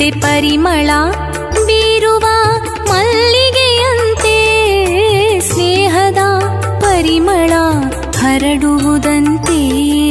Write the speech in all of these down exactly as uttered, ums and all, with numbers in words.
ಹರಡುವುದಂತೆ ಪರಿಮಳ ಬೀರುವ ಮಲ್ಲಿಗೆಯಂತೆ ಸ್ನೇಹದ ಪರಿಮಳ ಹರಡುವುದಂತೆ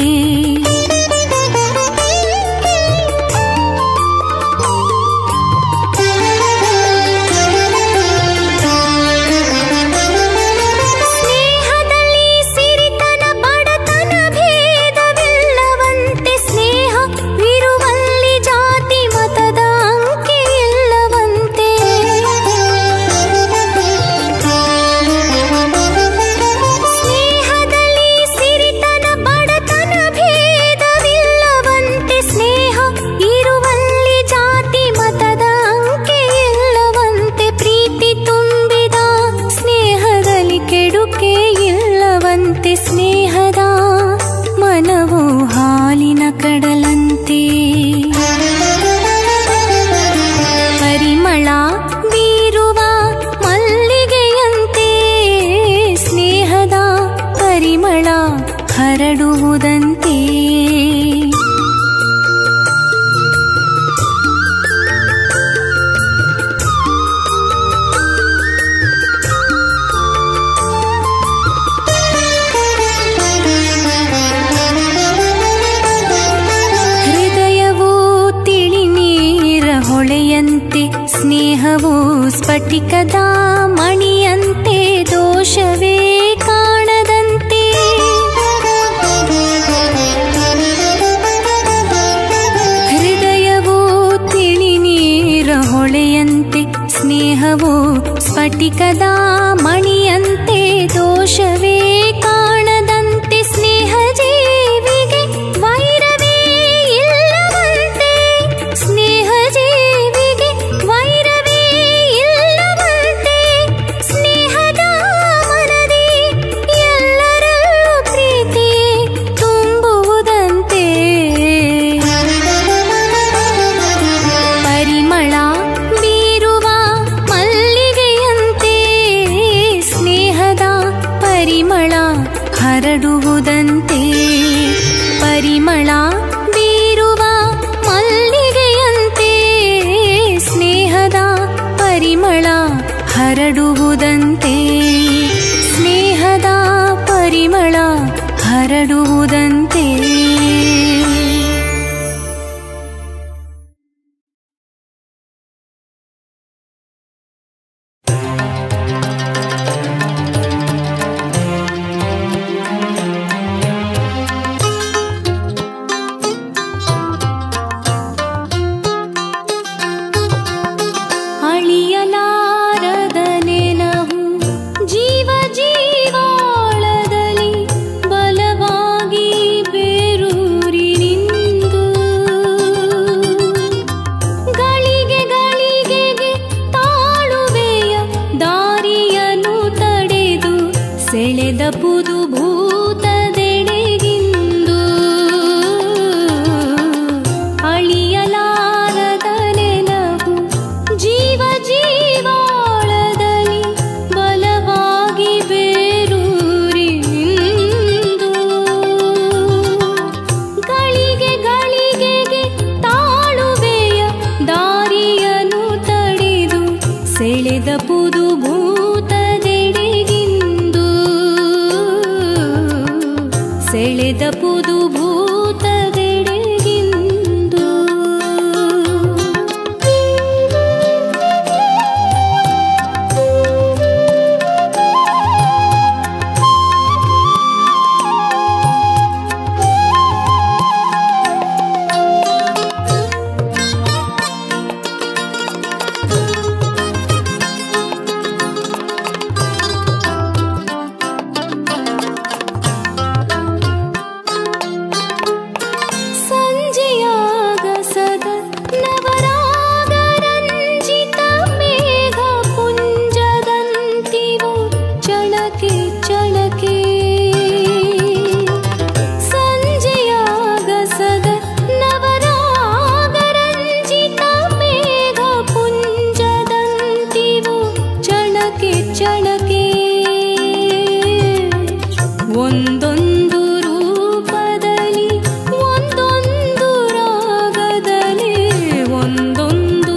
ಸ್ನೇಹದ ಮನವು ಹಾಲಿನ ಕಡಲಂತೆ ಪರಿಮಳ ಬೀರುವ ಮಲ್ಲಿಗೆಯಂತೆ ಸ್ನೇಹದ ಪರಿಮಳ ಹರಡುವುದಂತೆ ಸ್ನೇಹವು ಸ್ಫಟಿಕದ ಮಣಿಯಂತೆ ದೋಷವೇ ಕಾಣದಂತೆ ಹೃದಯವು ತಿಳಿ ನೀರ ಹೊಳೆಯಂತೆ ಸ್ನೇಹವು ಸ್ಫಟಿಕದ ಮಣಿಯಂತೆ ದೋಷವೇ ಕಾಣದಂತೆ ಸ್ನೇಹ ಜೀವಿಗೆ ವೈರವೇ ಇಲ್ಲವಂತೆ ಸ್ನೇಹ ಜೀವಿಗೆ ವೈರವೇ ಇಲ್ಲವಂತೆ ಸ್ನೇಹದ ಮನದಿ ಎಲ್ಲರಲ್ಲೂ ಪ್ರೀತಿ ತುಂಬುವುದಂತೆ ಪರಿಮಳ ಬೀರುವ ಮಲ್ಲಿಗೆಯಂತೆ ಸ್ನೇಹದ ಪರಿಮಳ ಹರಡುವುದಂತೆ ಪರಿಮಳ ಬೀರುವ ಮಲ್ಲಿಗೆಯಂತೆ ಸ್ನೇಹದ ಪರಿಮಳ ಹರಡುವುದಂತೆ ಸ್ನೇಹದ ಪರಿಮಳ ಹರಡುವುದಂತೆ ಅಳಿಯಲಾರದ ನೆನಹು ಜೀವ ಜೀವಾಳದಲ್ಲಿ ಬಲವಾಗಿ ಬೇರೂರಿ ನಿಂದು ಗಳಿಗೆ ಗಳಿಗೆಗೆ ತಾಳುವೆಯ ದಾರಿಯನ್ನು ತಡೆದು ಸೆಳೆದ ಪುದು ಭೂತದೆಡೆಗಿಂದು ಅಳಿಯಲಾರದ ನೆನಹು ಜೀವ ಜೀವಾಳದಲ್ಲಿ ಬಲವಾಗಿ ಬೇರೂರಿ ನಿಂದು ಗಳಿಗೆ ಗಳಿಗೆಗೆ ತಾಳುವೆಯ ದಾರಿಯನ್ನು ತಡೆದು ಸೆಳೆದ ಪುದು ಭೂತದೆಡೆಗಿಂದು ಸೆಳೆದ ಪುದು ಭೂತದೆಡೆಗಿಂದು ಸಂಜೆಯಾಗಸದ ನವರಾಗರಂಜಿತ ಮೇಘ ಪುಂಜದಂತಿವು ಚಳಕೆ ಚಳಕೆ ಸಂಜೆಯಾಗಸದ ನವರಾಗರಂಜಿತ ಮೇಘ ಪುಂಜದಂತಿವು ಚಳಕೆ ಚಳಕೆ ಒಂದೊಂದು ರೂಪದಲ್ಲಿ ಒಂದೊಂದು ರಾಗದಲ್ಲಿ ಒಂದೊಂದು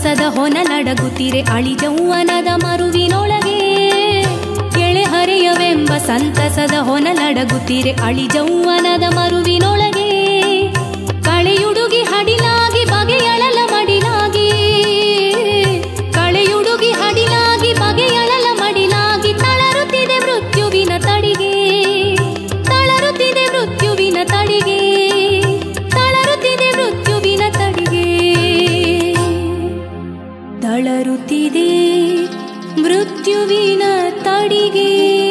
ಸಂತಸದ ಹೊನ ನಡಗುತ್ತಿರೆ ಅಳಿಜೌವನದ ಮರುವಿನೊಳಗೆ. ಎಳೆಹರೆಯವೆಂಬ ಸಂತಸದ ಹೊನ ನಡಗುತ್ತಿರೆ ಅಳಿಜೌವನದ ಮರುವಿನೊಳಗೆ. ಕಳೆಯುಡುಗಿ ಹಡಿಲಾಗಿ ಬಗೆಯಳಲ ಮಡಿಲಾಗಿ, ಕಳೆಯುಡುಗಿ ಹಡಿಲಾಗಿ ಬಗೆಯಳಲ ಮಡಿಲಾಗಿ. ತಳರುತ್ತಿದೆ ಮೃತ್ಯುವಿನ ತಡಿಗೆ, ತಳರುತ್ತಿದೆ ಮೃತ್ಯುವಿನ ತಡಿಗೆ, ತಳರುತ್ತಿದೆ ಮೃತ್ಯುವಿನ ತಡಿಗೆ. ತಳರುತ್ತಿದೆ ಮೃತ್ಯುವಿನ ತಡಿಗೆ.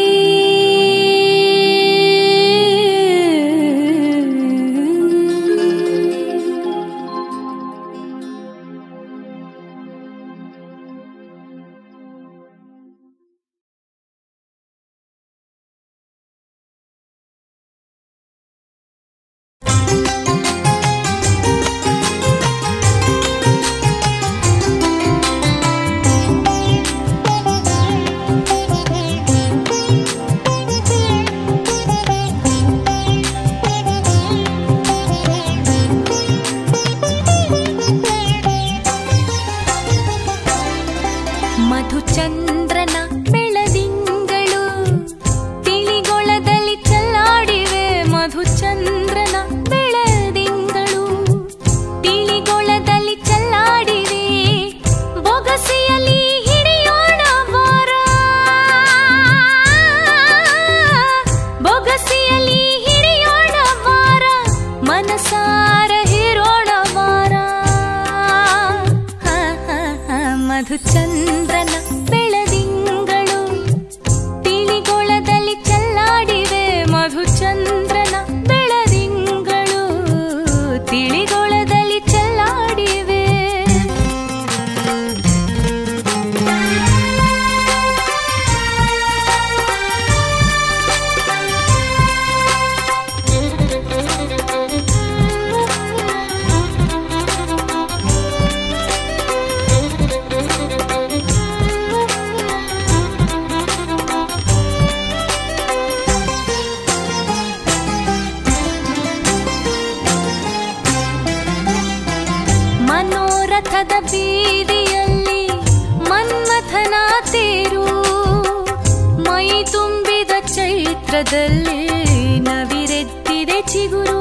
ಮಧುಚಂದ್ರನ ಬೆಳದಿಂಗಳು ತಿಳಿಗೊಳದಲ್ಲಿ ಚೆಲ್ಲಾಡಿವೆ. ಮಧುಚಂದ್ರನ ಬೆಳದಿಂಗಳು ತಿಳಿಗೊಳದಲ್ಲಿ ಚೆಲ್ಲಾಡಿವೆ. ಬೊಗಸೆಯಲ್ಲಿ ಹಿಡಿಯೋಣ ಬಾರ, ಬೊಗಸೆಯಲ್ಲಿ ಹಿಡಿಯೋಣ ಬಾರ, ಮನಸಾರ ಹಿರೋಣ ಬಾರ. ಮಧುಚಂದ್ರನ ಬೆಳದಿಂಗಳು ತಿಳಿಗೊಳದಲ್ಲಿ ಚೆಲ್ಲಾಡಿವೆ. ಮಧುಚಂದ್ರನ ಬೆಳದಿಂಗಳು ತಿಳಿಗೊಳದಲ್ಲಿ ಚೆಲ್ಲಾಡಿವೆ. ಮನೋರಥದ ಬೀದಿಯಲ್ಲಿ ಮನ್ಮಥನ ತೇರು, ಮೈ ತುಂಬಿದ ಚೈತ್ರದಲ್ಲಿ ನವಿರೆದ್ದಿದೆ ಚಿಗುರು.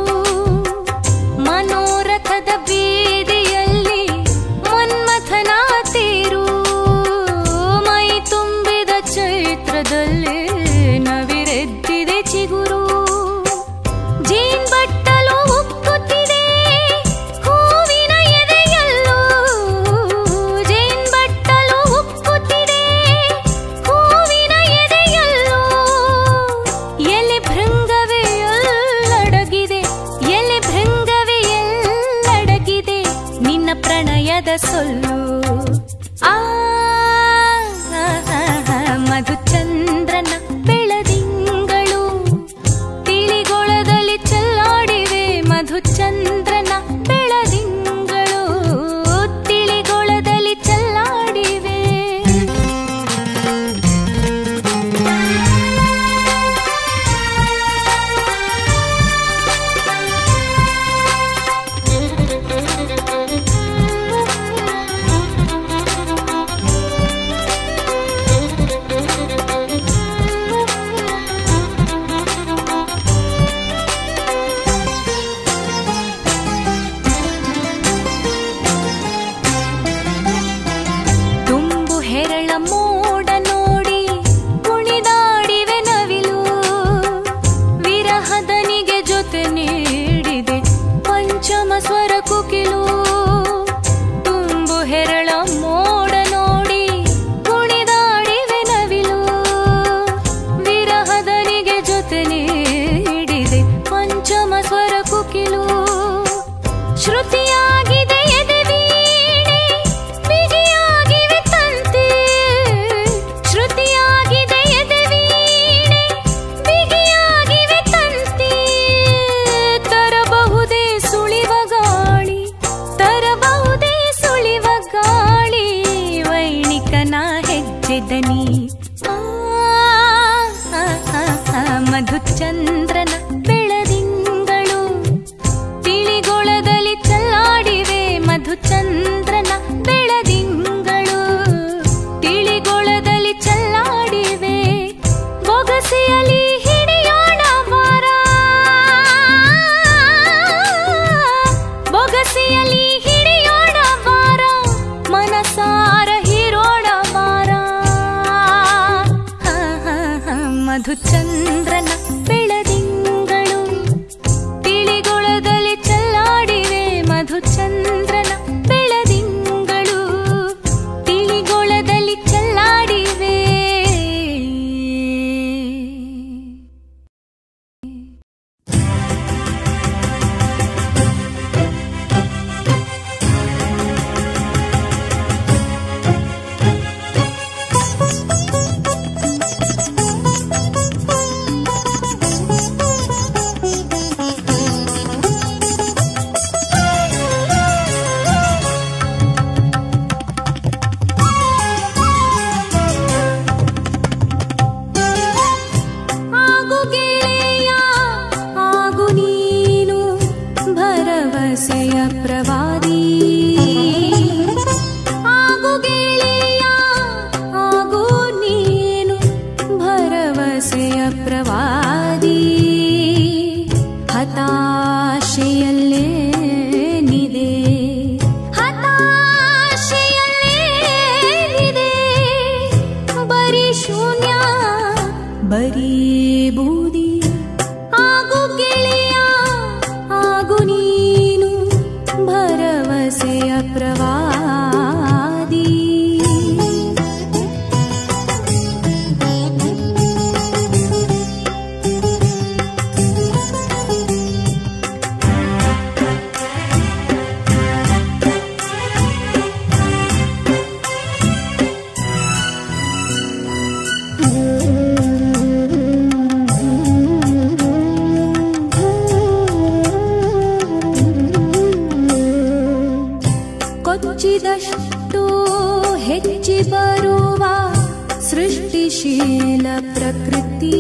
ಮನೋರಥದ ಬೀದಿಯಲ್ಲಿ ಮನ್ಮಥನ ತೇರು, ಮೈ ತುಂಬಿದ ಚೈತ್ರದಲ್ಲಿ ನವಿರೆದ್ದಿದೆ ಚಿಗುರು. ಜೇನ್ ಬಟ್ಟಲು ಉಕ್ಕುತ್ತಿದೆ ಹೂವಿನ ಎದೆಯಲ್ಲೂ, ಜೇನ್ ಬಟ್ಟಲು ಉಕ್ಕುತ್ತಿದೆ ಹೂವಿನ ಎದೆಯಲ್ಲೂ. ಎಲೆ ಭೃಂಗವೇ ಎಲ್ಲಡಗಿದೆ, ಎಲೆ ಭೃಂಗವೇ ಎಲ್ಲಡಗಿದೆ ನಿನ್ನ ಪ್ರಣಯದ ಸೊಲ್ಲು. ಆ ಮಧುಚಂದ್ರನ ಬೆಳದಿಂಗಳು ತಿಳಿಗೊಳದಲ್ಲಿ ಚೆಲ್ಲಾಡಿವೆ. ಮಧುಚಂದ್ರನ ಬೆಳದಿಂಗಳು ತಿಳಿಗೊಳದಲ್ಲಿ ಚೆಲ್ಲಾಡಿವೆ. ಮೋಡ ನೋಡಿ ಕುಣಿದಾಡಿವೆ ನವಿಲು, ವಿರಹದನಿಗೆ ಜೊತೆ ನೀಡಿದೆ ಪಂಚಮ ಸ್ವರ ಕುಕಿಲು. ತುಂಬು ಹೆರಳ ಮೋಡ ನೋಡಿ ಕುಣಿದಾಡಿವೆ ನವಿಲು, ವಿರಹದನಿಗೆ ಜೊತೆ ನೀಡಿದೆ ಪಂಚಮ ಸ್ವರ ಕುಕಿಲು. ಶ್ರುತಿಯಾಗಿದೆ ಎದೆ ವೀಣೆ, ಬಿಗಿಯಾಗಿವೆ ತಂತಿ, ಶ್ರುತಿಯಾಗಿದೆ ಎದೆ ವೀಣೆ, ಬಿಗಿಯಾಗಿವೆ ತಂತಿ. ತರಬಹುದೇ ಸುಳಿವ ಗಾಳಿ, ತರಬಹುದೇ ಸುಳಿವ ಗಾಳಿ, ವೈಣಿಕನ ಹೆಜ್ಜೆ ದನಿ. ಮಧುಚಂದ್ರನ ಬೆಳದಿಂಗಳು ತಿಳಿಗೊಳದಲ್ಲಿ ಚೆಲ್ಲಾಡಿವೆ. ಮಧುಚಂದ್ರನ ಬೆಳದಿಂಗಳು ಬರೀ ಬೂದಿ. ಆಗು ಗೆಳೆಯ ಆಗು ನೀನು ಭರವಸೆಯ ಪ್ರವಾದಿ. ಕೊಚ್ಚಿದಷ್ಟು ಹೆಚ್ಚಿ ಬರುವ ಸೃಷ್ಟಿಶೀಲ ಪ್ರಕೃತಿ.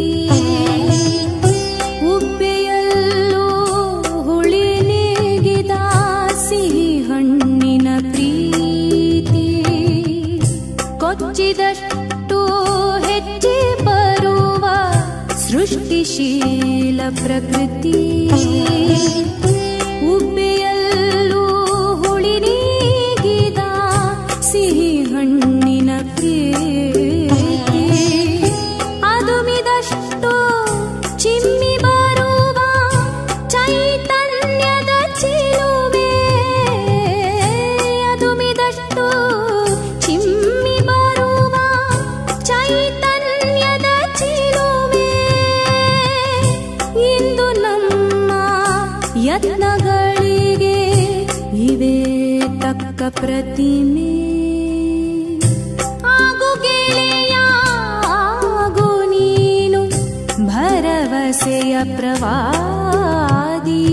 ಉಬ್ಬೆಯಲ್ಲೂ ಹುಳಿ ನೀಗಿದ ಸಿಹಿ ಹಣ್ಣಿನ ಪ್ರೀತಿ. ಕೊಚ್ಚಿದಷ್ಟು ಹೆಚ್ಚಿ ಬರುವ ಸೃಷ್ಟಿಶೀಲ ಪ್ರಕೃತಿ. ಉಬ್ಬೆಯಲ್ಲೂ ಹುಳಿ ನೀಗಿದ ಸಿಹಿ ಹಣ್ಣಿನ ಪ್ರೀತಿ. ಅದುಮಿದಷ್ಟು ಚಿಮ್ಮಿ ಬರುವ ಚೈತನ್ಯದ ಚಿಲುವೆ. ಅದುಮಿದಷ್ಟು ಚಿಮ್ಮಿ ಬರುವ ಚೈತನ್ಯದ ಚಿಲುವೆ. ಇಂದು ನಮ್ಮ ಯತ್ನಗಳಿಗೆ ಇವೇ ತಕ್ಕ ಪ್ರತಿಮೆ. ಆಗು ಗೆಳೆಯ ಆಗು ನೀನು ಭರವಸೆಯ ಪ್ರವಾದಿ.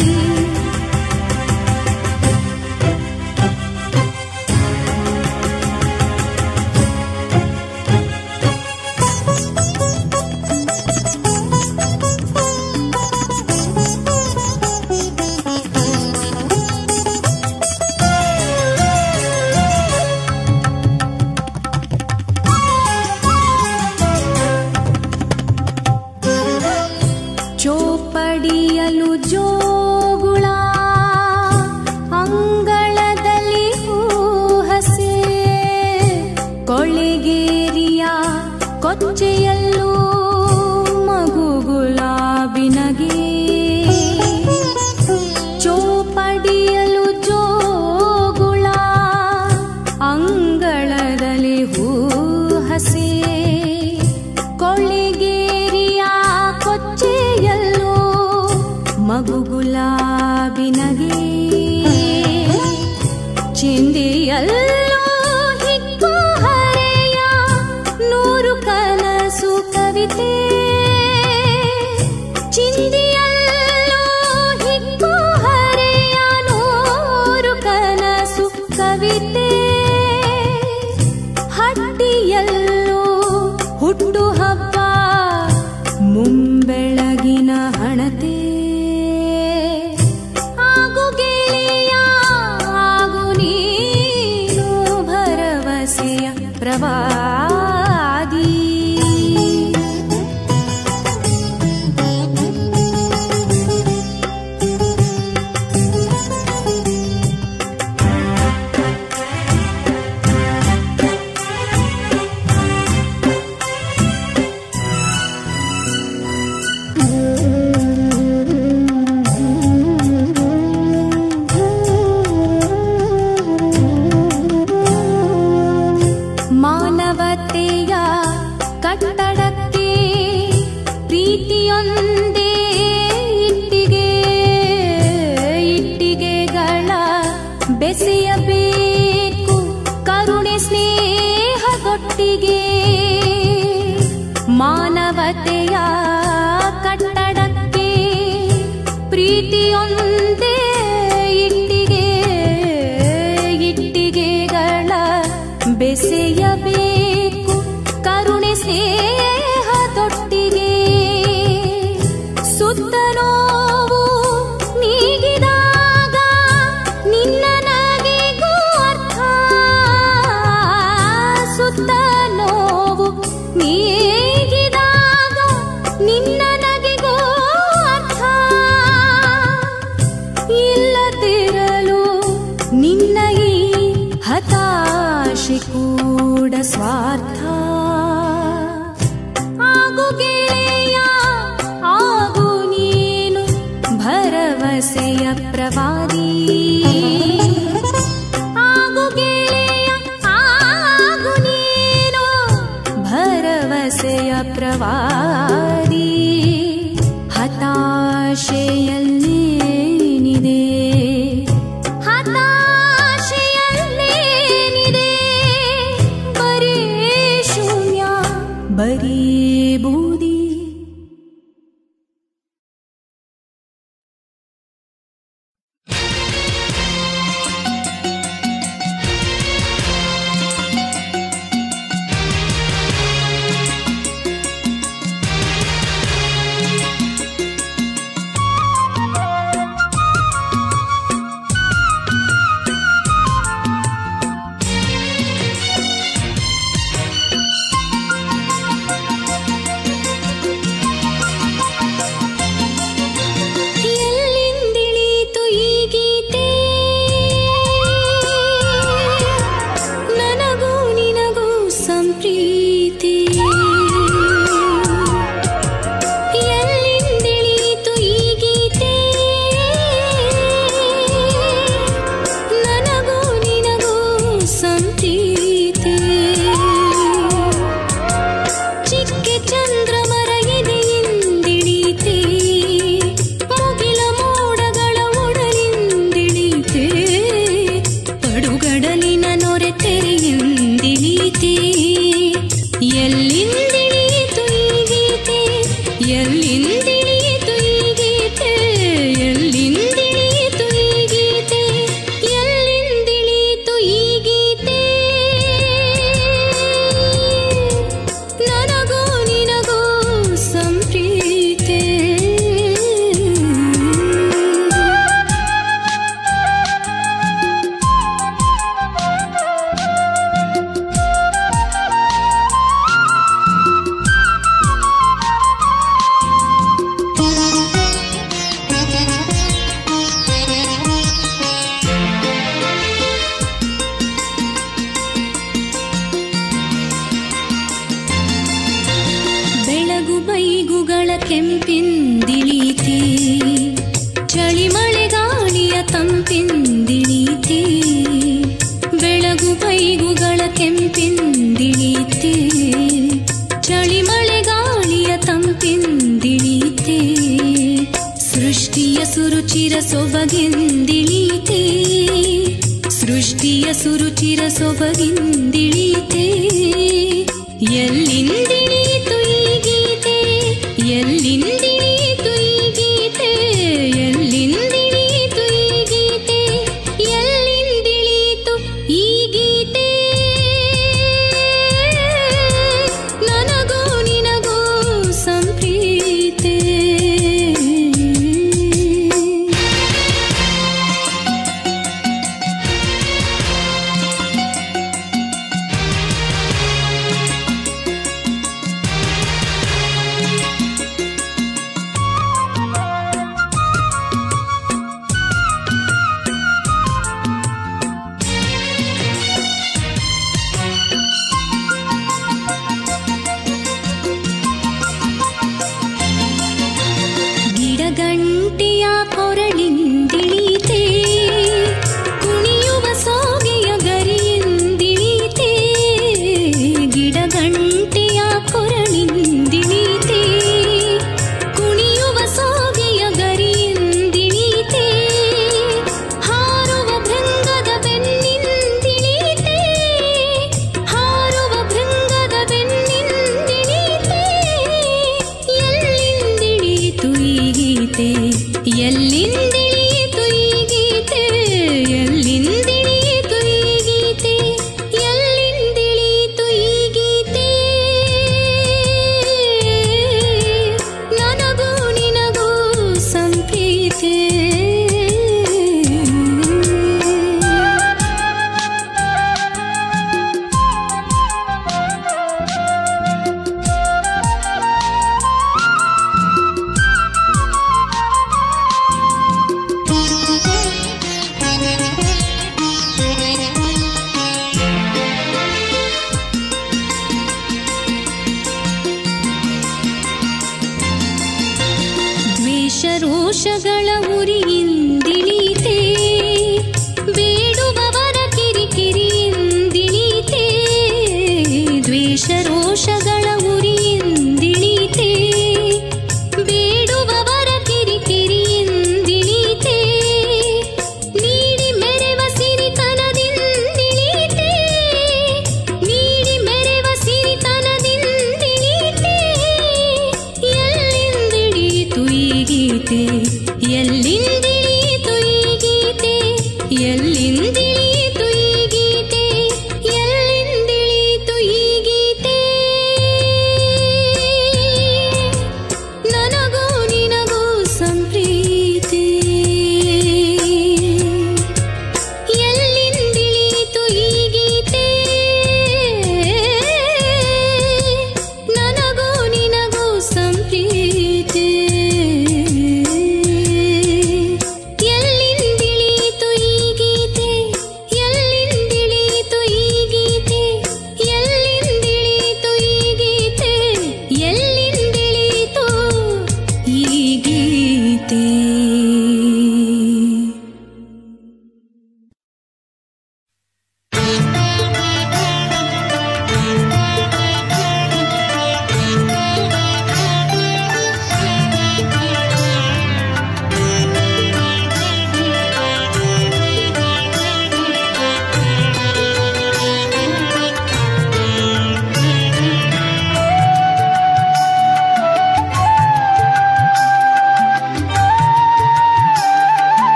ಚೋಪಡಿಯಲು ಜೋಗುಳ ಅಂಗಳದಲ್ಲಿ ಹೂಹಸೆ. ಕೊಳೆಗೇರಿಯ ಕೊಚ್ಚೆಯಲ್ಲೂ ಮಗು ಗುಲಾಬಿನಗೆ. ಚೋಪಡಿಯಲು ಜೋಗುಳ ಅಂಗಳದಲ್ಲಿ ಹೂಹಸೆ. ಕೊಳೆಗೇರಿಯ ಕೊಚ್ಚೆಯಲ್ಲೂ ಮಗು ಗುಲಾಬಿನಗೆ. ಚಿಂದಿಯಲ್ಲೂ ಹಿಕ್ಕು ಹರೆಯ ನೂರು ಕನಸು ಕವಿತೆ. ಚಿಂದಿಯಲ್ಲೂ ಹಿಕ್ಕು ಹರೆಯ ನೂರು ಕನಸು ಕವಿತೆ. ಹಟ್ಟಿಯಲ್ಲೂ ಹುಟ್ಟು ಹಬ್ಬ ಮುಂಬೆಳಗಿನ ಹಣತೆ. ಆಗು ಗೆಳೆಯ ಆಗು ನೀನು ಭರವಸೆಯ ಪ್ರವಾದಿ. ಮಾನವತೆಯ ಕಟ್ಟಡಕ್ಕೆ ಪ್ರೀತಿಯೊಂದೇ ಇಟ್ಟಿಗೆ. ಇಟ್ಟಿಗೆಗಳ ಬೆಸೆಯಬೇಕು ಕರುಣೆ ಸ್ನೇಹದೊಟ್ಟಿಗೆ. ಮಾನವತೆಯ ಕಟ್ಟಡಕ್ಕೆ ಪ್ರೀತಿಯೊಂದೇ ಇಟ್ಟಿಗೆ. ಇಟ್ಟಿಗೆಗಳ ಬೆಸೆಯಬೇಕು ಕರುಣೆ ಸ್ನೇಹದೊಟ್ಟಿಗೆ. ಸುತ್ತ ನೋವು ನೀಗಿದಾಗ ನಿನ್ನ ನಗೆಗೂ ಅರ್ಥ. ಸುತ್ತ ನೋವು ನೀಗಿದಾಗ ನಿನ್ನ ನಗೆಗೂ ಅರ್ಥ. ಇಲ್ಲದಿರಲು ನಿನ್ನ ಈ ಹತಾಶೆ ಕೂಡ ಸ್ವಾರ್ಥ. ಆಗು ವ್ಯಪ್ರವಾದಿ ಹತಾಶೆಯಲ್ಲೇನಿದೆ ಹತಾಶೆಯಲ್ಲೇನಿದೆ ಬರೀ ಶೂನ್ಯ ಬರೀ ಬೂದಿ ಕೆಂಪಿಂದಿಳೀತಿ ಚಳಿ ಮಳೆಗಾಳಿಯ ತಂಪಿಂದಿಳೀತಿ ಬೆಳಗು ಬೈಗುಗಳ ಕೆಂಪಿಂದಿಳೀತಿ ಚಳಿ ಮಳೆಗಾಳಿಯ ತಂಪಿಂದಿಳೀತಿ ಸೃಷ್ಟಿಯ ಸುರುಚಿರ ಸೊಬಗಿಂದಿಳೀತಿ ಸೃಷ್ಟಿಯ ಸುರುಚಿರ ಸೊಬಗಿಂದಿಳೀತಿ ಎಲ್ಲಿಂದಿಳೀತು ಈ ಗೀತೆ ಎಲ್ಲಿಂದಿಳೀತು ಈ ಗೀತೆ ಎಲ್ಲಿಂದಿಳೀತು ಈ ಗೀತೆ ಎಲ್ಲಿಂದಿಳೀತು ಈ ಗೀತೆ ನನಗೂ ನಿನಗೂ ಸಂಪ್ರೀತೆ ಗಿಡಗಂಟಿಯ ಕೊರಳಿಂದಿಳೀತೆ ಕುಣಿಯುವ ಸೋಗೆಯ ಗರಿಯಿಂದಿಳೀತೆ ಗಿಡಗಂಟಿಯ ಕೊರಳಿಂದಿಳೀತೆ ಕುಣಿಯುವ ಸೋಗೆಯ ಗರಿಯಿಂದಿಳೀತೆ ಹಾರುವ ಭೃಂಗದ ಬೆನ್ನಿಂದಿಳೀತೆ ಹಾರುವ ಭೃಂಗದ ಬೆನ್ನಿಂದಿಳೀತೆ ಎಲ್ಲಿಂದಿಳೀತು ಈ ಗೀತೆ ಎಲ್ಲಿಂದಿಳೀತು ಈ ಗೀತೆ ಎಲ್ಲಿಂದಿಳೀತು ಈ ಗೀತೆ ಎಲ್ಲಿಂದಿಳೀತು ಈ ಗೀತೆ ನನಗೂ ನಿನಗೂ ಸಂಪ್ರೀತೆ ರೋಷಗಳ ಉರಿಯಿಂದಿಳೀತೆ ಬೇಡುವವರ ಕಿರಿಕಿರಿಯಿಂದಿಳೀತೆ ದ್ವೇಷ ರೋಷಗಳ ಉರಿಯಿಂದಿಳೀತೆ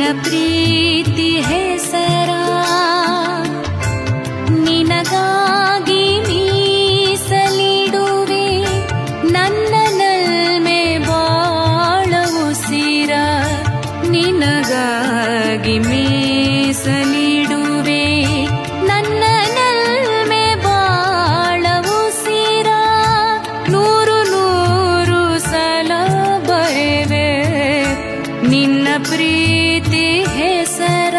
ಪ್ರೀತಿ ಹೆಸರ ನಿನಗಾಗಿ ಮೀಸಲಿಡುವೆ ನನ್ನ ನಲ್ಮೆ ಬಾಳ ಉಸಿರ ನಿನಗಾಗಿ ಮೀಸಲಿಡುವೆ ನನ್ನ ನಲ್ಮೆ ಬಾಳ ಉಸಿರ ನೂರು ನೂರು ಸಲ ಬರೆವೆ ನಿನ್ನ ಪ್ರೀತಿ ಹೆಸರ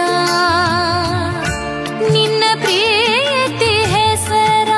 ನಿನ್ನ ಪ್ರೀತಿ ಹೆಸರ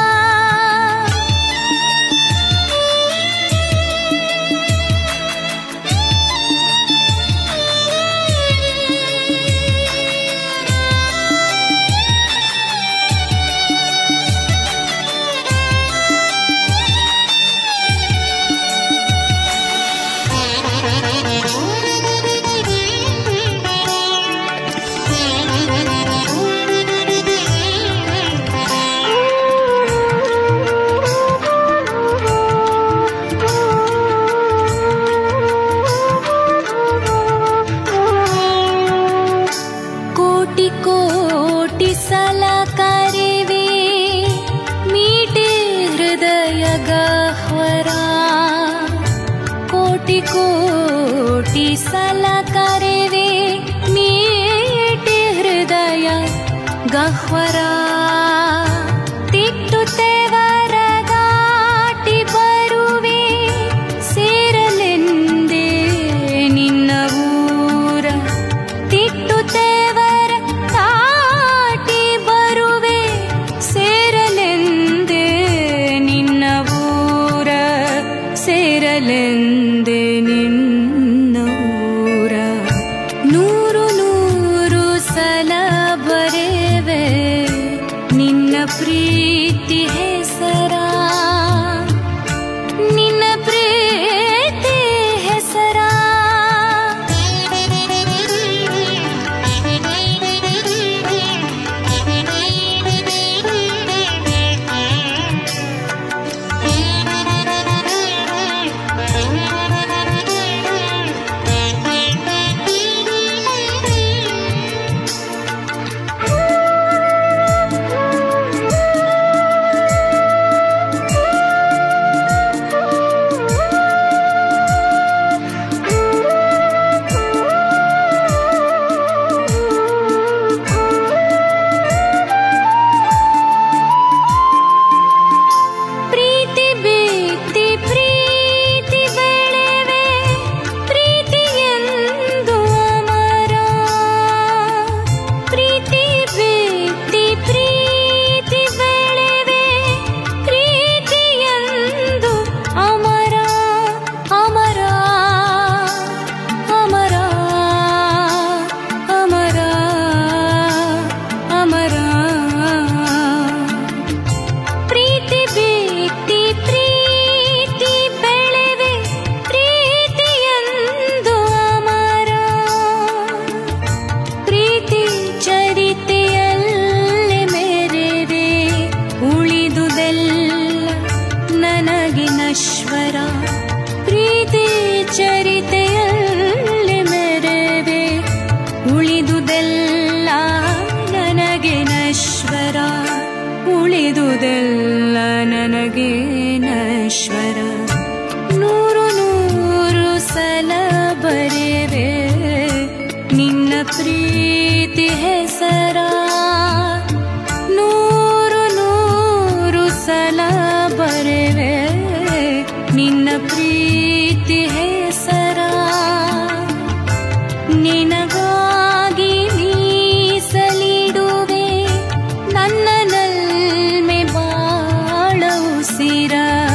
ಕೋಟಿ ಸಲ ಕರೆವೆ ಮೀಟಿ ಹೃದಯ ಗಹ್ವರ ಕೋಟಿ ಕೋಟಿ ಸಲ ಕರೆವೆ ಮೀಟಿ ಹೃದಯ ಗಹ್ವರ ತಿಟ್ಟುತ್ತೇವರ ದಾಟಿ ಬರುವೆ ಸೇರಲೆಂದೇ ನಿನ್ನ ಊರ ತಿಟ್ಟುತ್ತೇವರ ಸೇರಲೆಂದೆ ನಿನ್ನೂರ ನೂರು ನೂರು ಸಲ ಬರೆವೆ ನಿನ್ನ ಪ್ರೀತಿ ಹೆಸರ ನಿನ್ನ ಪ್ರೀತಿ ಹೆಸರ ನಶ್ವರ ಪ್ರೀತಿ ಚರಿತೆಯಲ್ಲಿ ಮೆರೆವೆ ಉಳಿದುದೆಲ್ಲ ನನಗೆ ನಶ್ವರ ಉಳಿದುದೆಲ್ಲ ನನಗೆ ನಶ್ವರ ನೂರು ನೂರು ಸಲ ಬರೆವೆ ನಿನ್ನ ಪ್ರೀತಿ ಹೆಸರ ನೂರು ನೂರು ಸಲ ಬರೆವೆ ನಿನ್ನ ಪ್ರೀತಿ ಹೆಸರ ನಿನಗಾಗಿ ಮೀಸಲಿಡುವೆ ನನ್ನ ನಲ್ಮೆ ಬಾಳ ಉಸಿರ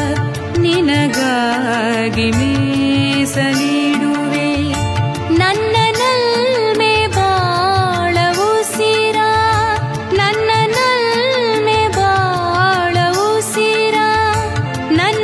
ನಿನಗಾಗಿ ಮೀಸಲಿಡುವೆ ನನ್ನ ನಲ್ಮೆ ಬಾಳ ಉಸಿರ ನನ್ನ ನಲ್ಮೆ ಬಾಳ ಉಸಿರ ನನ್ನ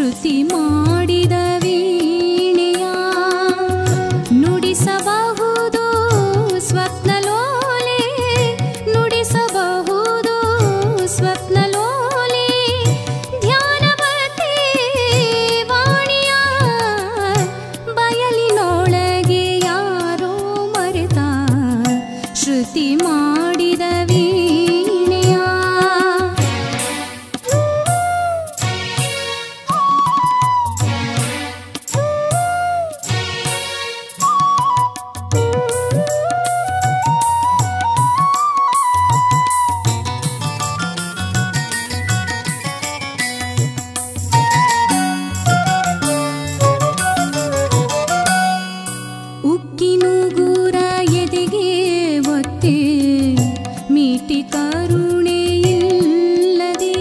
ಶ್ರುತಿ ಮಾಡಿದ ವೀಣೆಯ ನುಡಿಸಬಹುದು ಸ್ವಪ್ನಲೋಲೆ ನುಡಿಸಬಹುದು ಸ್ವಪ್ನಲೋಲೆ ಧ್ಯಾನವತೆ ವಾಣಿಯ ಬಯಲಿನೊಳಗೆ ಯಾರೋ ಮರೆತ ಶ್ರುತಿ ಮಾಡಿದ ವೀಣೆಯ ಉಕ್ಕಿನುಗುರ ಎದೆಗೆ ಒತ್ತೆ ಮೀಟಿ ಕರುಣೆ ಇಲ್ಲದೆ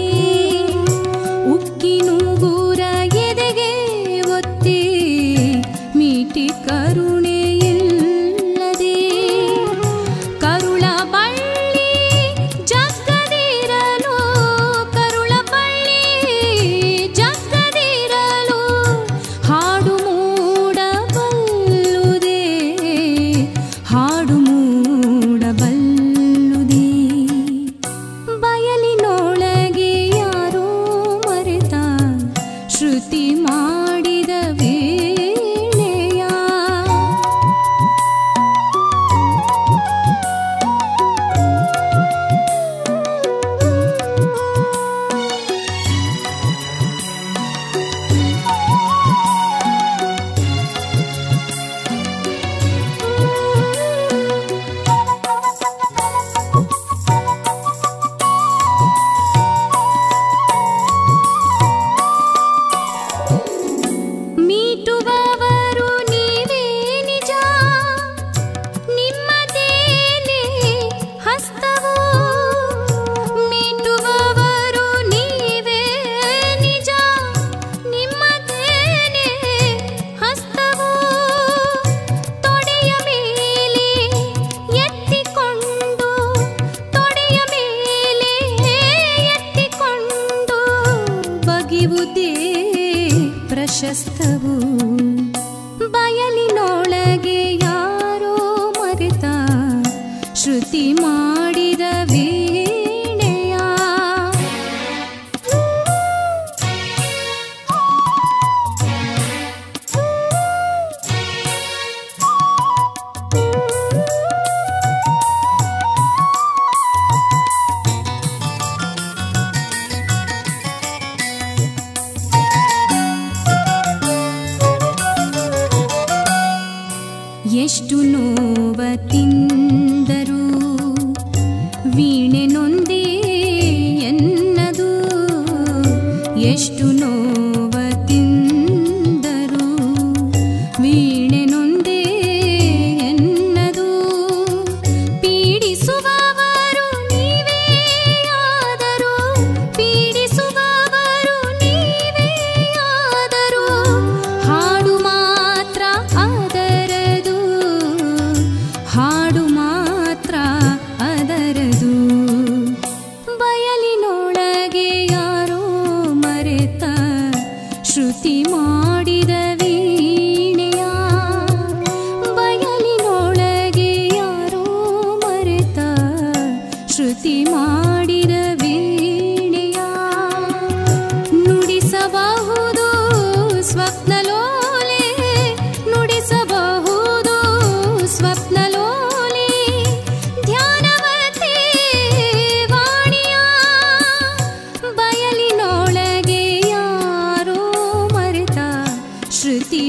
ಉಕ್ಕಿನುಗುರ ಎದೆಗೆ ಒತ್ತೆ ಮೀಟಿ ಕರುಣೆ ಇಲ್ಲದೆ ಕರುಳ ಬಳ್ಳಿ ಜಗ್ಗದಿರಲು ಕರುಳ ಬಳ್ಳಿ ಜಗ್ಗದಿರಲು ಹಾಡು ಮೂಡಬಲ್ಲುದೆ ಹಾಡು ಮೂಡಬಲ್ಲುದೆ ಬಯಲಿನೊಳಗೆ ಯಾರೋ ಮರೆತ ಶ್ರುತಿ ಮಾಡಿದ ವೀಣೆಯ ಮೀಟುವವರು ನೀವೇ ನಿಜ ನಿಮ್ಮದೇನೆ ಹಸ್ತವೋ ಮೀಟುವವರು ನೀವೇ ನಿಜ ನಿಮ್ಮದೇನೆ ಹಸ್ತವೋ ತೊಡೆಯ ಮೇಲೆ ಎತ್ತಿಕೊಂಡು ತೊಡೆಯ ಮೇಲೆ ಎತ್ತಿಕೊಂಡು ಬಗೆಯುವುದೇ ಪ್ರಶಸ್ತವು ಬಯಲಿನೊಳಗೆ ಯಾರೋ ಮರೆತ ಶ್ರುತಿ ಮಾಡಿದ ವೀಣೆಯ ಎಷ್ಟು ನೋವ ತಿಂದರು ವೀಣೆ ನೊಂದೇ ಎನ್ನದು ಎಷ್ಟು ನೋವ ತಿಂದರು ವೀಣೆ ನೊಂದೇ ಎನ್ನದು ಪೀಡಿಸುವವರು ನೀವೇ ಆದರೂ ಪೀಡಿಸುವವರು ನೀವೇ ಆದರೂ ಹಾಡು ಮಾತ್ರ ಅದರದು ಹಾಡು ಮಾತ್ರ ಅದರದು ಬಯಲಿನೊಳಗೆ ಯಾರೋ ಮರೆತ ಶ್ರುತಿ ಮಾಡಿದ ವೀಣೆಯ ಬಯಲಿನೊಳಗೆ ಯಾರೋ ಮರೆತ ಶ್ರುತಿ ಮಾಡಿದ ವೀಣೆಯ ನುಡಿಸಬಹುದು ಸ್ವಪ್ನಲೋಲೆ ನುಡಿಸಬಹುದು ಸ್ವಪ್ನಲೋಲೆ ಧ್ಯಾನವತೆ ವಾಣಿಯ ಬಯಲಿನೊಳಗೆ ಯಾರೋ ಮರೆತ ಶ್ರುತಿ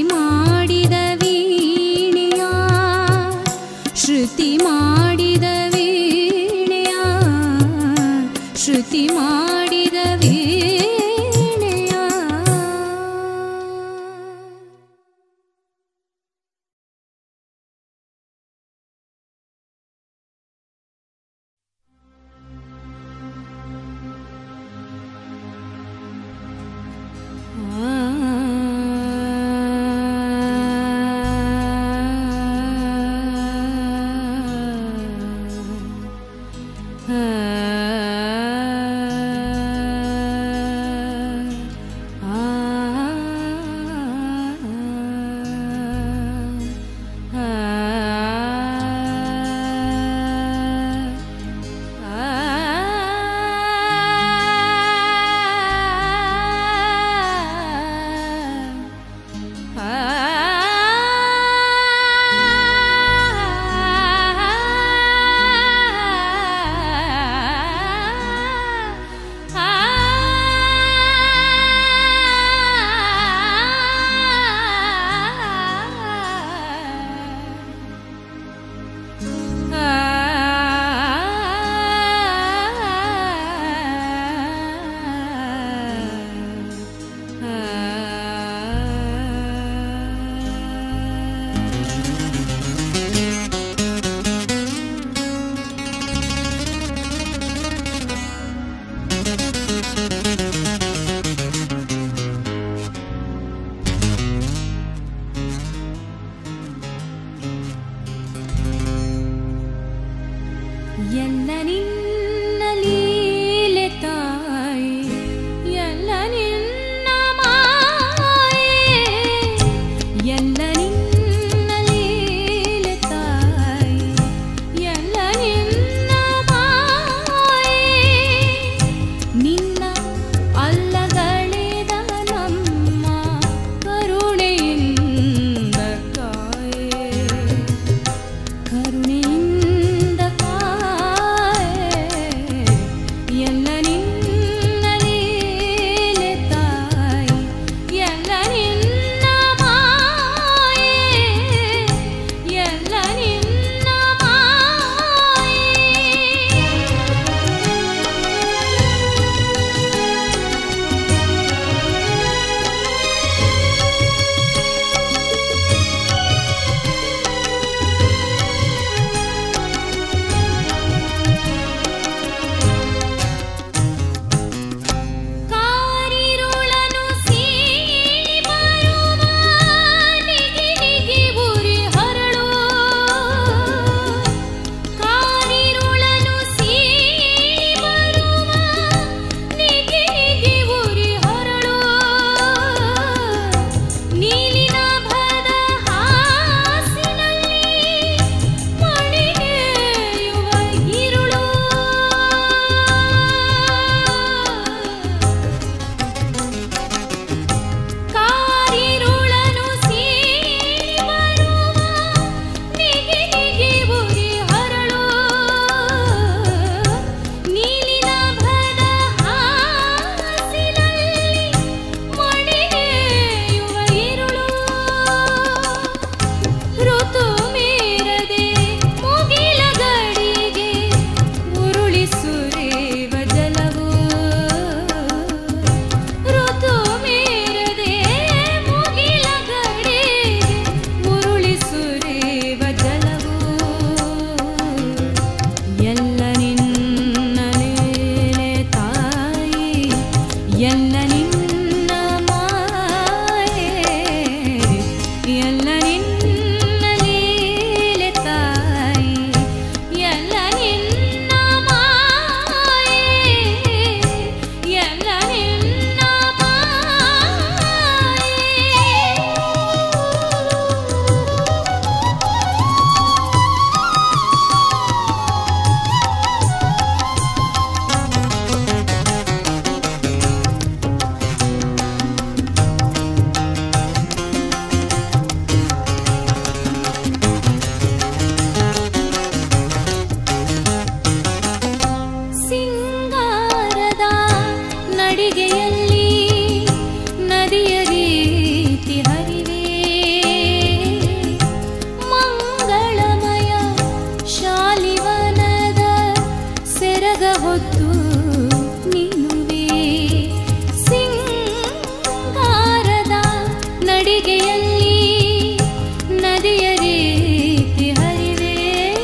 ಪೀಳಿಗೆಯಲ್ಲಿ ನದಿಯ ರೀತಿ ಹರಿವೆ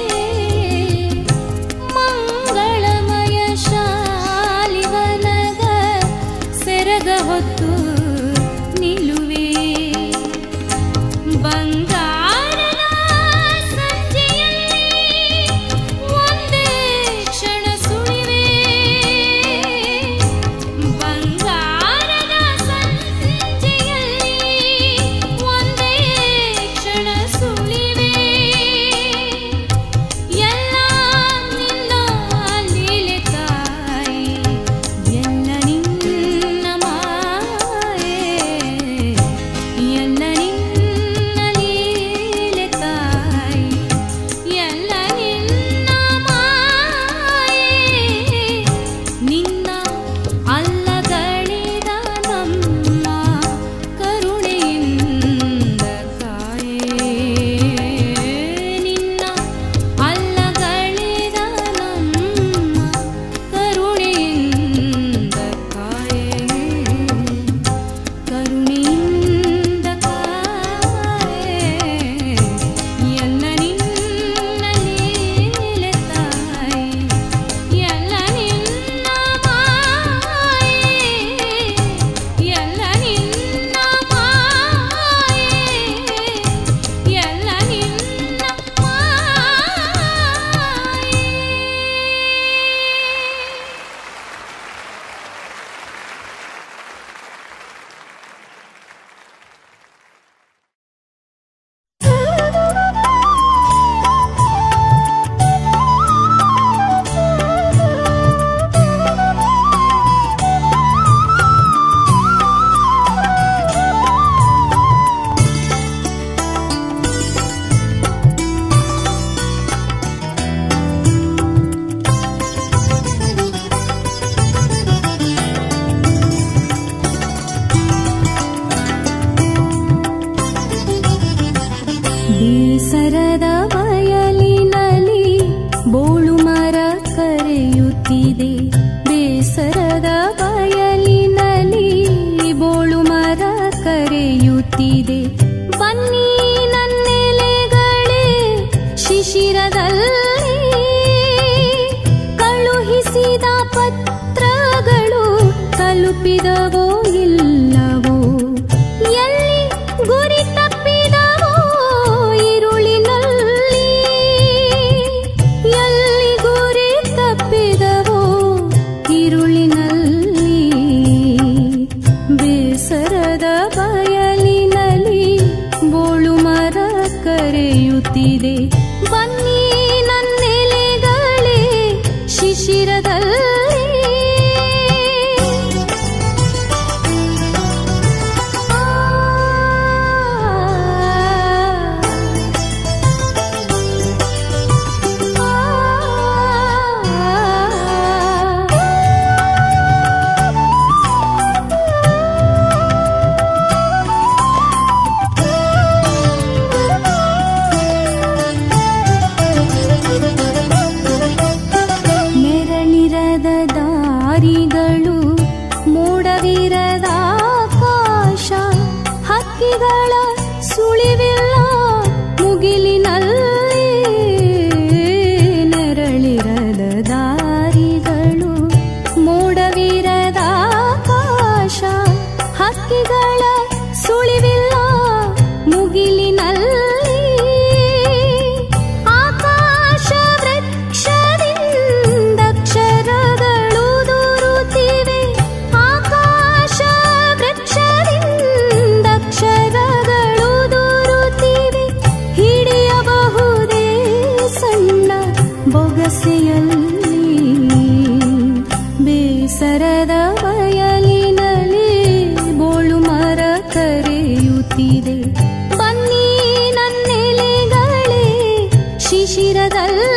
ಮಂಗಳಮಯ ಶಾಲಿವನದ ಸೆರಗ ಹೊತ್ತು ನಿಲುವೆ ಬಂಗಾರದ ಸಂಜೆಯಲ್ಲಿ ಒಂದೇ ಕ್ಷಣ ಸುಳಿವೆ ಬಂಗಾರದ ಸಂಜೆಯಲ್ಲಿ ಒಂದೇ ಕ್ಷಣ ಸುಳಿವೆ ಎಲ್ಲ ನಿನ್ನ ಲೀಲೆ ತಾಯಿ ಎಲ್ಲ ನಿನ್ನ ಮಾಯೆ ಎಲ್ಲ ನಿನ್ನ ಲೀಲೆ ತಾಯಿ ಎಲ್ಲ ನಿನ್ನ ಮಾಯೆ ನಿನ್ನ ಅಲ್ಲಗಳಿದ ನಮ್ಮ ಕರುಣೆಯಿಂದ ಕಾಯೆ ನಿನ್ನ ಅಲ್ಲಗಳಿದ ನಮ್ಮ ಕರುಣೆಯಿಂದ ಕಾಯೆ ಕರುಣೆಯಿಂದ ಕಾಯೆ ಎಲ್ಲ ನಿನ್ನ ಲೀಲೆ ತಾಯಿ ಎಲ್ಲ ನಿನ್ನ ಮಾಯೆ ಎಲ್ಲ ನಿನ್ನ ಮಾಯೆ ಎಲ್ಲ ನಿನ್ನ ಮಾಯೆ. ಬೇಸರದ ಬಯಲಿನಲ್ಲಿ ಬೋಳು ಮರ ಕರೆಯುತ್ತಿದೆ ಬೇಸರದ ಬಯಲಿನಲ್ಲಿ ಬೋಳು ಮರ ಕರೆಯುತ್ತಿದೆ ಬನ್ನಿ ನನ್ನೆಲೆಗಳೇ ಶಿಶಿರದಲ್ಲಿ ಕಳುಹಿಸಿದ ಪತ್ರಗಳು ತಲುಪಿದವೋ ಇಲ್ಲವೋ ಎಲ್ಲಿ ಗುರಿ ತಪ್ಪಿದವೋ ഇരുളിನಲ್ಲಿ ಎಲ್ಲಿ ಗುರಿ ತಪ್ಪಿದವೋ ഇരുಳಿನಲ್ಲಿ ಬೇಸರದ ಬಯಲಿನಲ್ಲಿ ಬೋಳು ಮರ ಕರೆಯುತ್ತಿದೆ ಬನ್ನಿ ನನ್ನೆಲೆಗಳೇ ಶಿಶಿರದಲ್ಲಿ ನೆರಳಿರದ ದಾರಿಗಳು ಮೋಡವಿರದ ಆಕಾಶ ಹಕ್ಕಿಗಳ ಸುಳಿವಿಲ್ಲ ಮುಗಿಲಿನಲ್ಲಿ ನೆರಳಿರದ ದಾರಿಗಳು ಮೋಡವಿರದ ಆಕಾಶ ಹಕ್ಕಿಗಳ ಸುಳಿವಿಲ್ಲ ಮುಗಿಲಿನಲ್ಲಿ ಆಕಾಶ ವೃಕ್ಷದಿಂದ ಅಕ್ಷರಗಳು ದೂರುತ್ತಿವೆ ಆಕಾಶ ವೃಕ್ಷದಿಂದ ಅಕ್ಷರಗಳು ದೂರುತ್ತಿವೆ ಹಿಡಿಯಬಹುದೇ ಸಣ್ಣ ಬೊಗಸೆಯಲ್ಲಿ ಬೇಸರದ ಬಯಲಿನಲ್ಲಿ ಬೋಳು ಮರ ಕರೆಯುತ್ತಿದೆ ಬನ್ನಿ ನನ್ನೆಲೆಗಳೇ ಶಿಶಿರದಲ್ಲಿ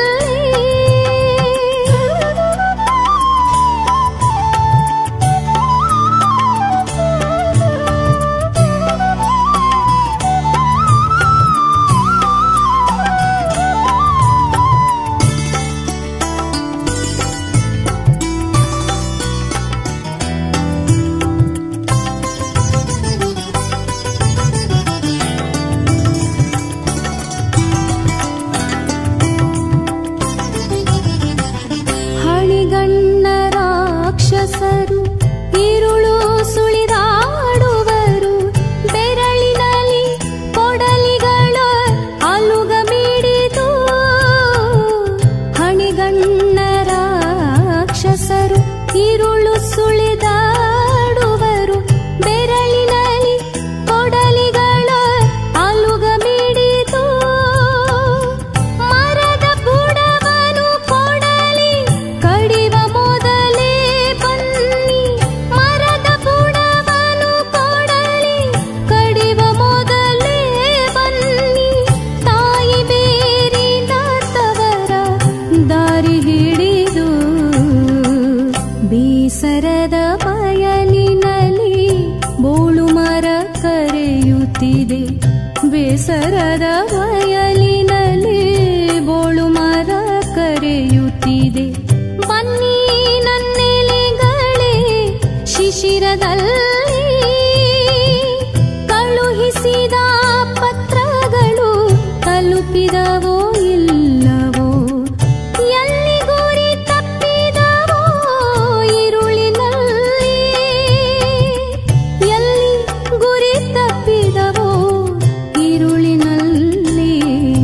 ಕರೆಯುತ್ತಿದೆ. ಬೇಸರದ ಬಯಲಿನಲ್ಲಿ ಬೋಳು ಮರ ಕರೆಯುತ್ತಿದೆ. ಬನ್ನಿ ನನ್ನೆಲೆಗಳೇ ಶಿಶಿರದಲ್ಲಿ, ಕಳುಹಿಸಿದ ಪತ್ರಗಳು ತಲುಪಿದವೋ ಇಲ್ಲವೋ, ಎಲ್ಲಿ ಗುರಿ ತಪ್ಪಿದವೋ ಇರುಳಿನಲ್ಲಿ, ಎಲ್ಲಿ ಗುರಿ ತಪ್ಪಿದವೋ ಇರುಳಿನಲ್ಲಿ.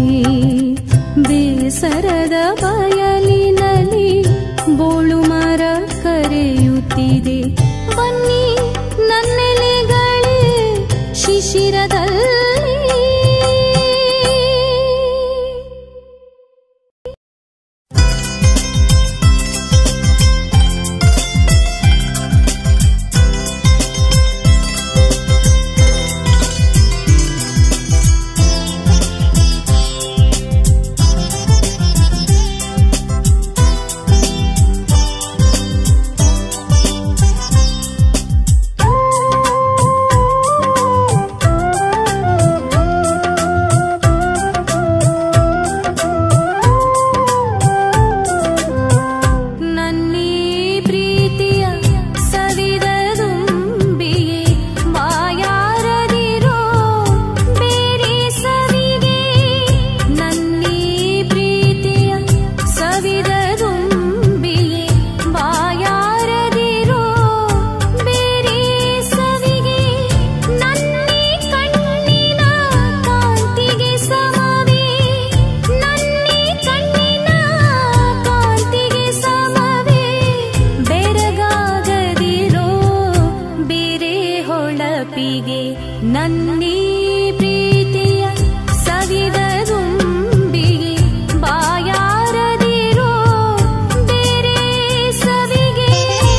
ಬೇಸರದ ಬಯಲಿನಲ್ಲಿ ಬೋಳು ಮರ ಕರೆಯುತ್ತಿದೆ. ಬನ್ನಿ ನನ್ನೆಲೆಗಳೇ ಶಿಶಿರದಲ್ಲಿ. ನನ್ನೀ ಪ್ರೀತಿಯ ಸವಿದ ದುಂಬಿಗೆ ಬಾಯಾರದಿರೋ ಬೇರೆ ಸವಿಗೆ.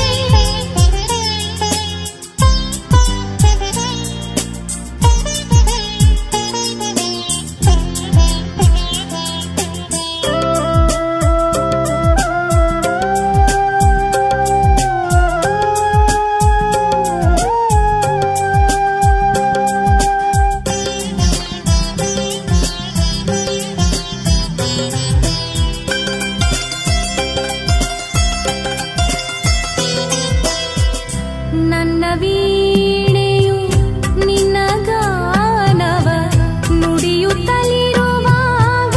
ನನ್ನ ವೀಣೆಯು ನಿನ್ನ ಗಾನವ ನುಡಿಯುತ್ತಲಿರುವಾಗ,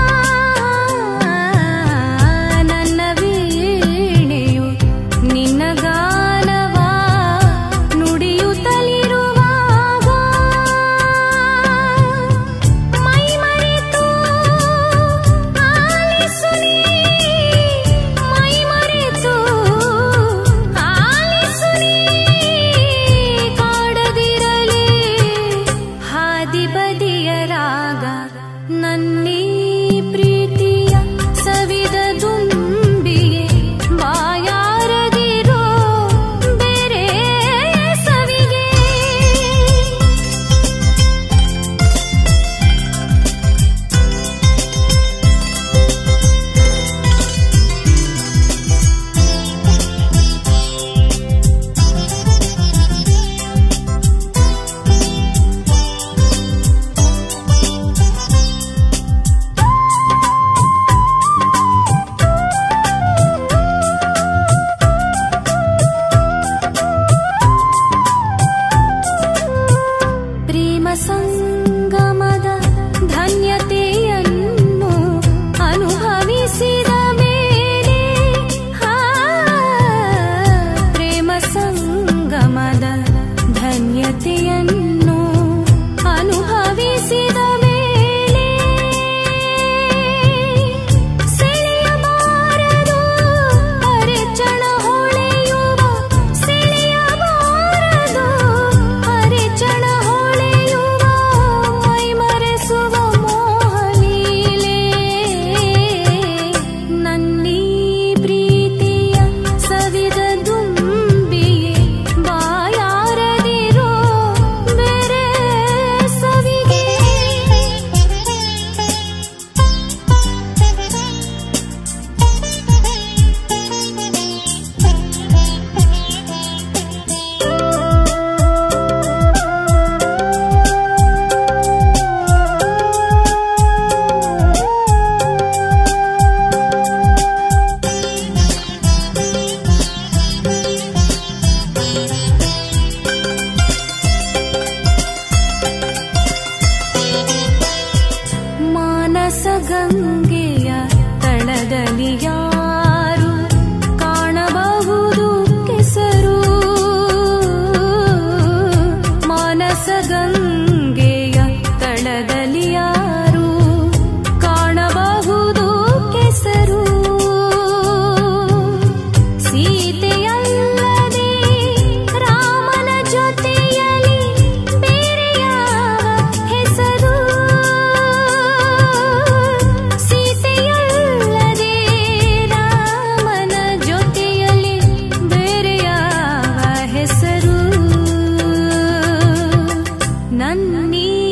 ನನ್ನ ವೀಣೆಯು ನಿನ್ನ ಗಾನವ ನುಡಿಯುತ್ತಲಿರುವಾಗ, ಮೈ ಮರೆತು ಆಲಿಸು ನೀ, ಮೈ ಮರೆತು ಆಲಿಸು ನೀ, ಕಾಡದಿರಲಿ ಹಾದಿ ಬದಿಯ ರಾಗ. ನನ್ನೀ ಪ್ರೀತಿಯ ಸವಿದ ದುಂಬಿಗೆ ಬಾಯಾರದಿರೋ ಬೇರೆ ಸವಿಗೆ. ಪ್ರೇಮ ಸಂಗಮದ ಧನ್ಯತೆಯನ್ನು ಅನುಭವಿಸಿದ ಮೇಲೆ, ಹಾ, ಪ್ರೇಮ ಸಂಗಮದ ಧನ್ಯತೆಯನ್ನು ಅನುಭವಿಸಿದ ಮೇಲೆ, ಸೆಳೆಯಬಾರದು ಅರೆಚಣ ಹೊಳೆಯುವ, ಸೆಳೆಯಬಾರದು ಅರೆಚಣ ಹೊಳೆಯುವ, ಮೈ ಮರೆಸುವ ಮೋಹ ಗಂಗೆಯ ತಳದಲ್ಲಿ ಯಾರು ಕಾಣಬಹುದು ಕೆಸರು ಮಾನಸ ಗಂಗೆಯ ತಳದಲ್ಲಿ ಯಾರು ಕಾಣಬಹುದು ಕೆಸರು ಸೀತೆಯಲ್ಲದೆ ರಾಮನ ಜೊತೆಯಲ್ಲಿ ಬೇರೆ ಯಾವ ಹೆಸರು ಸೀತೆಯಲ್ಲದೆ ರಾಮನ ಜೊತೆಯಲ್ಲಿ ಬೇರೆ ಯಾವ ಹೆಸರು ನನ್ನೀ